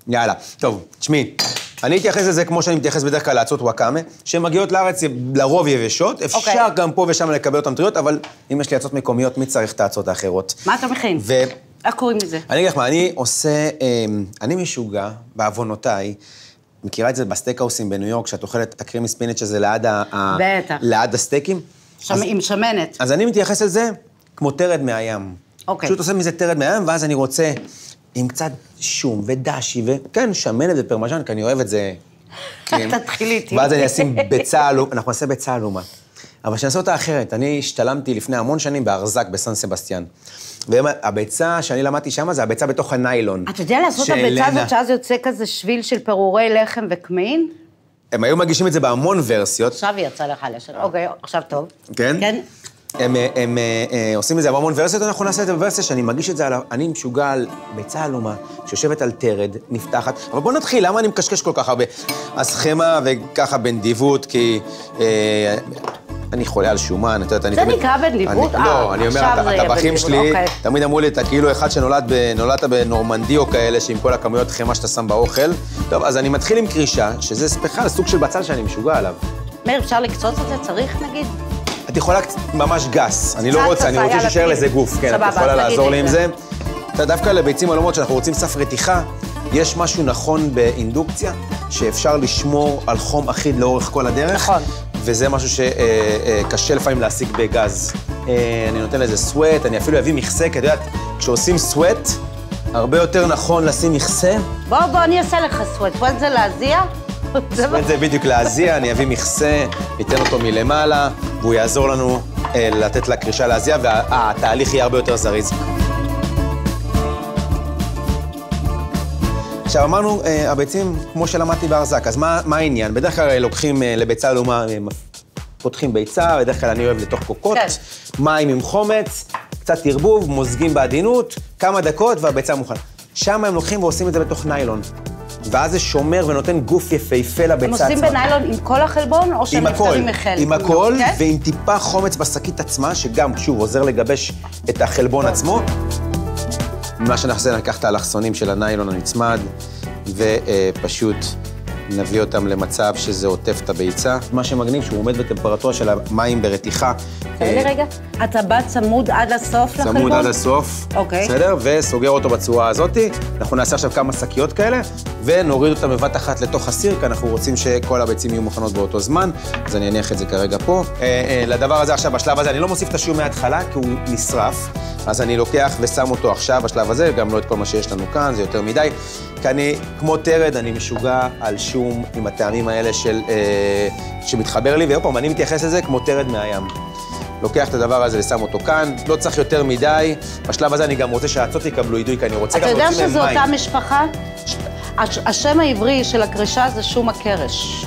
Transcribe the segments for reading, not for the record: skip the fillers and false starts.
יאללה. טוב, תשמעי, אני אתייחס לזה כמו שאני מתייחס בדרך כלל לאצות וואקאמה, שמגיעות לארץ לרוב יבשות, אפשר גם פה ושם לקבל אותן טריות, אבל אם יש לי אצות מקומיות, מי צריך את האצות האחרות? מה אתה מכין? איך קוראים לזה? אני אגיד לך מה, אני עושה, אני משוגע, בעוונותיי, מכירה את זה בסטייקהאוסים בניו יורק, שאת אוכלת את הקרימי ספינץ' שזה ליד הסטייקים? עם שמנת. אז אני מתייחס לזה כמו תרד מהים. פשוט עושה מזה תרד מהים, ואז אני רוצה עם קצת שום ודשי, וכן, שמנת ופרמז'ן, כי אני אוהב את זה. תתחיל איתי. ואז אני אשים ביצה אלומה, אנחנו נעשה ביצה אלומה. אבל שאני אעשה אותה אחרת, אני השתלמתי לפני המון שנים בארזק בסן סבסטיאן. והביצה שאני למדתי שם, זה הביצה בתוך הניילון. אתה יודע לעשות את הביצה הזאת, שאז יוצא כזה שביל של פירורי לחם וקמעין? הם היו מגישים את זה בהמון ורסיות. עכשיו יצא לך לשם. אוקיי, עכשיו טוב. כן? כן. הם עושים את זה בהמון ורסיות, אנחנו נעשה את זה בוורסיה שאני מגיש את זה, אני משוגע על ביצה אלומה, שיושבת על תרד, נפתחת, אבל בוא נתחיל, למה אני מקשקש כל כך הרבה? אז חמה וככה בנדיבות, כי אני חולה על שומן, את יודעת, אני תמיד... זה נקרא בנדיבות? לא, אני אומר, הטבחים שלי, תמיד אמרו לי, אתה כאילו אחד שנולדת בנורמנדי או כאלה, שעם כל הכמויות חמה שאתה שם באוכל. טוב, אז אני מתחיל עם קרישה, שזה ספחה, סוג של בצל שאני משוגע עליו. מאיר, אפשר לקצוץ את זה? צריך, נגיד? את יכולה ממש גס, אני לא רוצה, אני רוצה שישאר לזה גוף, כן, את יכולה לעזור לי עם זה. דווקא לביצים אלומות שאנחנו רוצים סף רתיחה, יש משהו נכון באינדוקציה, שאפשר לשמור על חום אחיד לאורך כל הדרך. נכון. וזה משהו שקשה לפעמים להשיג בגז. אני נותן לזה סווט, אני אפילו אביא מכסה, כי את יודעת, כשעושים סווט, הרבה יותר נכון לשים מכסה. בוא, אני אעשה לך סווט. סווט זה להזיע? סווט זה בדיוק להזיע, אני אביא מכסה, ניתן אותו מלמעלה, והוא יעזור לנו לתת לקרישה להזיע, והתהליך יהיה הרבה יותר זריז. עכשיו, אמרנו, הביצים, כמו שלמדתי בארזק, אז מה העניין? בדרך כלל לוקחים לביצה אלומה, פותחים ביצה, בדרך כלל אני אוהב לתוך קוקות, מים עם חומץ, קצת ערבוב, מוזגים בעדינות, כמה דקות והביצה מוכנה. שם הם לוקחים ועושים את זה בתוך ניילון. ואז זה שומר ונותן גוף יפהפה לביצה עצמה. הם עושים בניילון עם כל החלבון, או שהם נפטרים מחלק? עם הכל, ועם טיפה חומץ בשקית עצמה, שגם, שוב, עוזר לגבש את החלבון עצמו. מה שנעשה, ניקח את האלכסונים של הניילון הנצמד, ופשוט נביא אותם למצב שזה עוטף את הביצה. מה שמגניב, שהוא עומד בטמפרטורה של המים ברתיחה. רגע, אתה בא צמוד עד הסוף לחלבון? צמוד עד הסוף, בסדר? וסוגר אותו בצורה הזאת. אנחנו נעשה עכשיו כמה שקיות כאלה, ונוריד אותם בבת אחת לתוך הסיר, כי אנחנו רוצים שכל הביצים יהיו מוכנות באותו זמן, אז אני אניח את זה כרגע פה. לדבר הזה עכשיו, בשלב הזה, אני לא מוסיף את השום מההתחלה, כי הוא נשרף, אז אני לוקח ושם אותו עכשיו בשלב הזה, גם לא את כל מה שיש לנו כאן, זה יותר מדי. כי אני, כמו תרד, אני משוגע על שום עם הטעמים האלה שמתחבר לי, ואופם, אני מתייחס לזה כמו תרד מהים. לוקח את הדבר הזה ושם אותו כאן, לא צריך יותר מדי. בשלב הזה אני גם רוצה שהאצות יקבלו עידוי, כי אני רוצה גם להוציא מהם מים. אתה יודע שזו אותה משפחה? השם העברי של הקרישה זה שום הקרש.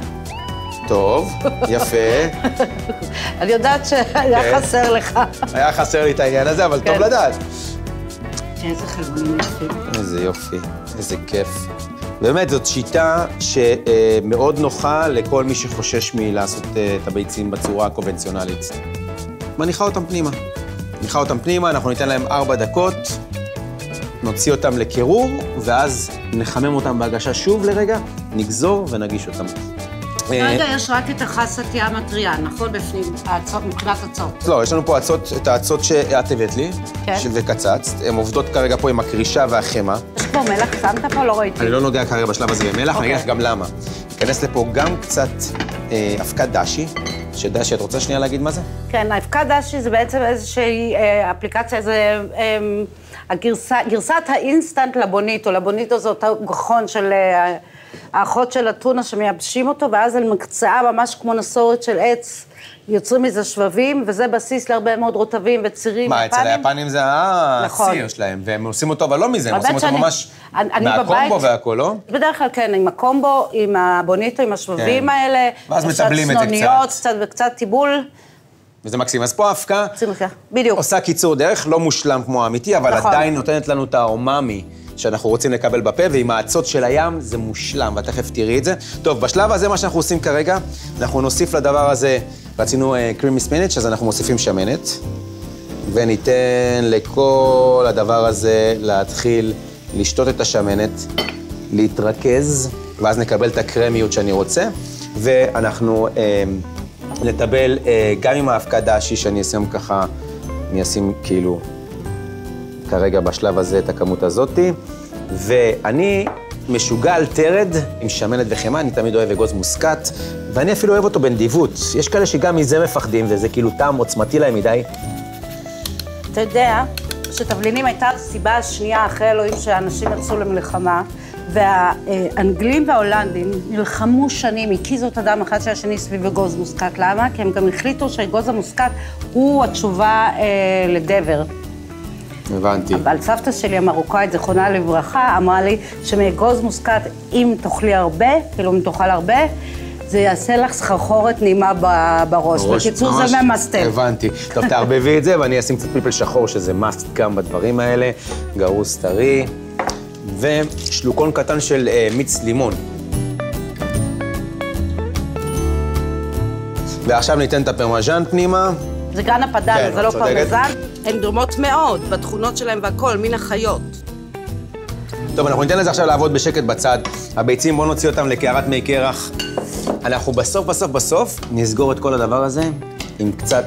טוב, יפה. אני יודעת שהיה חסר לך. היה חסר לי את העניין הזה, אבל טוב לדעת. איזה חלבונים יפים. איזה יופי, איזה כיף. באמת, זאת שיטה שמאוד נוחה לכל מי שחושש מלעשות את הביצים בצורה הקונבנציונלית. מניחה אותם פנימה. אנחנו ניתן להם 4 דקות, נוציא אותם לקירור, ואז נחמם אותם בהגשה שוב לרגע, נגזור ונגיש אותם. כרגע יש רק את החסתיה המטריה, נכון? בפנים, מבחינת הצות. לא, יש לנו פה את האצות שאת הבאת לי, וקצצת. הן עובדות כרגע פה עם הקרישה והחמה. יש פה מלח, שמת פה? לא ראיתי. אני לא נוגע כרגע בשלב הזה במלח, אני אגיד לך גם למה. ניכנס לפה גם קצת אבקת דשי, שדשי, את רוצה שנייה להגיד מה זה? כן, אבקת דשי זה בעצם איזושהי אפליקציה, זה גרסת האינסטנט לבוניטו. לבוניטו זה אותו גחון של האחות של הטונה שמייבשים אותו, ואז על מקצעה ממש כמו נסורת של עץ, יוצרים מזה שבבים, וזה בסיס להרבה מאוד רוטבים וצירים. מה, אצל היפנים זה הסיר שלהם, והם עושים אותו, אבל לא מזה, הם עושים אותו ממש מהקומבו והכל, לא? בדרך כלל כן, עם הקומבו, עם הבוניטו, עם השבבים האלה, ואז מטבלים את זה קצת וקצת טיבול. וזה מקסים. אז פה ההפקה בדיוק. עושה קיצור דרך, לא מושלם כמו האמיתי, אבל עדיין נותנת לנו את האומאמי שאנחנו רוצים לקבל בפה, ועם האצות של הים זה מושלם, ותכף תראי את זה. טוב, בשלב הזה, מה שאנחנו עושים כרגע, אנחנו נוסיף לדבר הזה, רצינו קרימי ספינץ', אז אנחנו מוסיפים שמנת, וניתן לכל הדבר הזה להתחיל לשתות את השמנת. להתרכז, ואז נקבל את הקרמיות שאני רוצה, ואנחנו נטבל גם עם האבקה דאשי, שאני אשים ככה, אני אשים כאילו כרגע בשלב הזה את הכמות הזאתי, ואני משוגע על תרד עם שמנת וחמאה, אני תמיד אוהב אגוז מוסקת, ואני אפילו אוהב אותו בנדיבות. יש כאלה שגם מזה מפחדים, וזה כאילו טעם עוצמתי להם מדי. אתה יודע שתבלינים הייתה הסיבה השנייה אחרי אלוהים שהאנשים יצאו למלחמה, והאנגלים וההולנדים נלחמו שנים, הקיזו את הדם אחד של השני סביב אגוז מוסקת. למה? כי הם גם החליטו שאגוז המוסקת הוא התשובה לדבר. הבנתי. אבל סבתא שלי המרוקאית, זכרונה לברכה, אמרה לי שמאגוז מוסקת, אם תאכלי הרבה, כאילו אם תאכל הרבה, זה יעשה לך סחרחורת נעימה בראש. בקיצור, זה ממסטל. הבנתי. טוב, תערבבי את זה, ואני אשים קצת פלפל שחור, שזה מאסט גם בדברים האלה, גרוס טרי, ושלוקון קטן של מיץ לימון. ועכשיו ניתן את הפרמז'ן פנימה. זה גן הפדן, כן, זה לא פרמזן. הן דומות מאוד, בתכונות שלהם והכל, מן החיות. טוב, אנחנו ניתן לזה עכשיו לעבוד בשקט בצד. הביצים, בואו נוציא אותם לקערת מי קרח. אנחנו בסוף נסגור את כל הדבר הזה עם קצת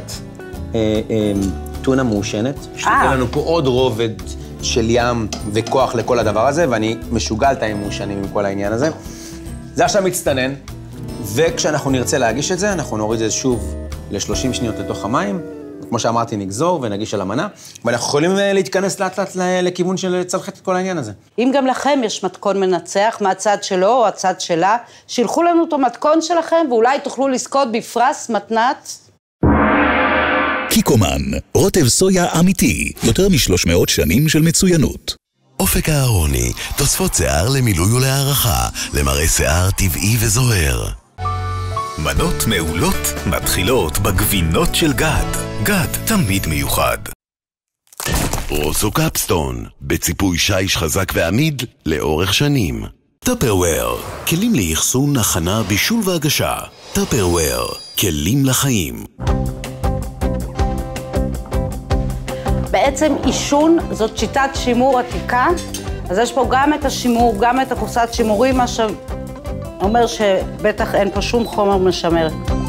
טונה מעושנת. שתהיה לנו פה עוד רובד של ים וכוח לכל הדבר הזה, ואני משוגע על תאים מעושנים עם כל העניין הזה. זה עכשיו מצטנן, וכשאנחנו נרצה להגיש את זה, אנחנו נוריד את זה שוב ל-30 שניות לתוך המים. כמו שאמרתי, נגזור ונגיש על המנה, ואנחנו יכולים להתכנס לאט לאט לכיוון של לצלחת את כל העניין הזה. אם גם לכם יש מתכון מנצח, מהצד שלו או הצד שלה, שילחו לנו את המתכון שלכם, ואולי תוכלו לזכות בפרס מתנת. קיקומן, רוטב סויה אמיתי, יותר מ-300 שנים של מצוינות. אופק אהרוני, תוספות שיער למילוי ולהערכה, למראה שיער טבעי וזוהר. מנות מעולות מתחילות בגבינות של גד. גד תמיד מיוחד. רוסו קפסטון, בציפוי שיש חזק ועמיד לאורך שנים. טאפרוויר, כלים לאחסון, הכנה, בישול והגשה. טאפרוויר, כלים לחיים. בעצם עישון זאת שיטת שימור עתיקה, אז יש פה גם את השימור, גם את הקופסת שימורים, מה שאומר שבטח אין פה שום חומר משמר.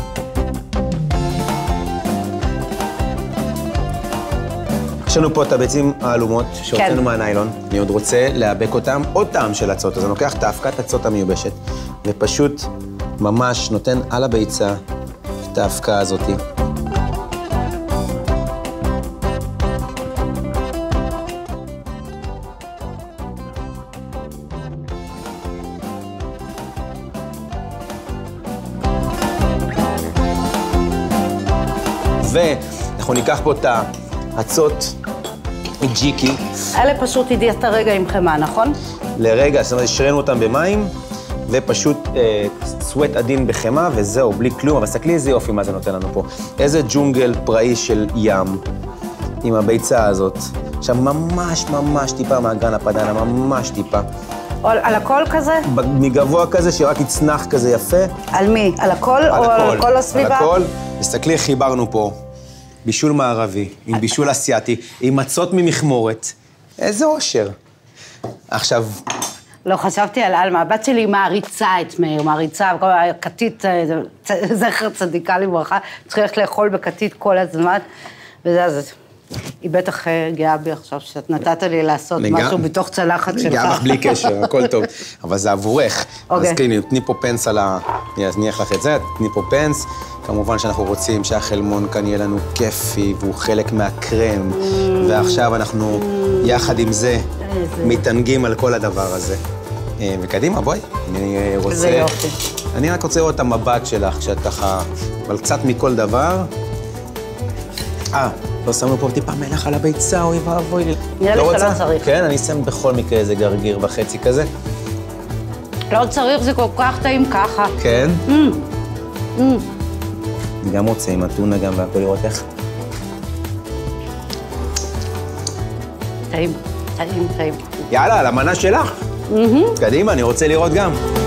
יש לנו פה את הביצים האלומות שהוצאנו מהניילון. אני עוד רוצה להאבק אותם עוד טעם של הצות, אז אני לוקח את האבקת הצות המיובשת, ופשוט ממש נותן על הביצה את האבקה הזאת. ואנחנו ניקח פה את הצות מג'יקי. אלה פשוט הדיית הרגע עם חמה, נכון? לרגע, זאת אומרת, השרנו אותם במים, ופשוט סווט עדין בחמה, וזהו, בלי כלום. אבל סתכלי איזה יופי מה זה נותן לנו פה. איזה ג'ונגל פראי של ים עם הביצה הזאת. עכשיו ממש טיפה מהגן הפדנה, ממש טיפה. על הכל כזה? מגבוה כזה, שרק יצנח כזה יפה. על מי? על הכל או על כל הסביבה? על הכל. תסתכלי, חיברנו פה בישול מערבי, עם בישול אסיאתי, עם מצות ממכמורת. איזה אושר. עכשיו... לא, חשבתי על אלמה. הבת שלי מעריצה את מאיר, מעריצה, כתית, זכר צדיקה לברכה, צריך ללכת לאכול בכתית כל הזמן, וזה אז... היא בטח גאה בי עכשיו, שאת נתת לי לעשות משהו בתוך צלחת שלך. גאה לך בלי קשר, הכל טוב. אבל זה עבורך. אז כן, תני פה פנס על ה... אז ניח לך את זה, תני פה פנס. כמובן שאנחנו רוצים שהחלמון כאן יהיה לנו כיפי, והוא חלק מהקרם. ועכשיו אנחנו, יחד עם זה, מתענגים על כל הדבר הזה. וקדימה, בואי. אני רוצה... זה יופי. אני רק רוצה לראות את המבט שלך, שאת ככה... אבל קצת מכל דבר. לא שמנו פה טיפה מלח על הביצה, אוי ואבוי לי. נראה לי שלא צריך. כן, אני שם בכל מקרה איזה גרגיר וחצי כזה. לא צריך, זה כל כך טעים ככה. כן? אני גם רוצה עם הטונה גם, והכל לראות איך. טעים. יאללה, על המנה שלך. קדימה, אני רוצה לראות גם.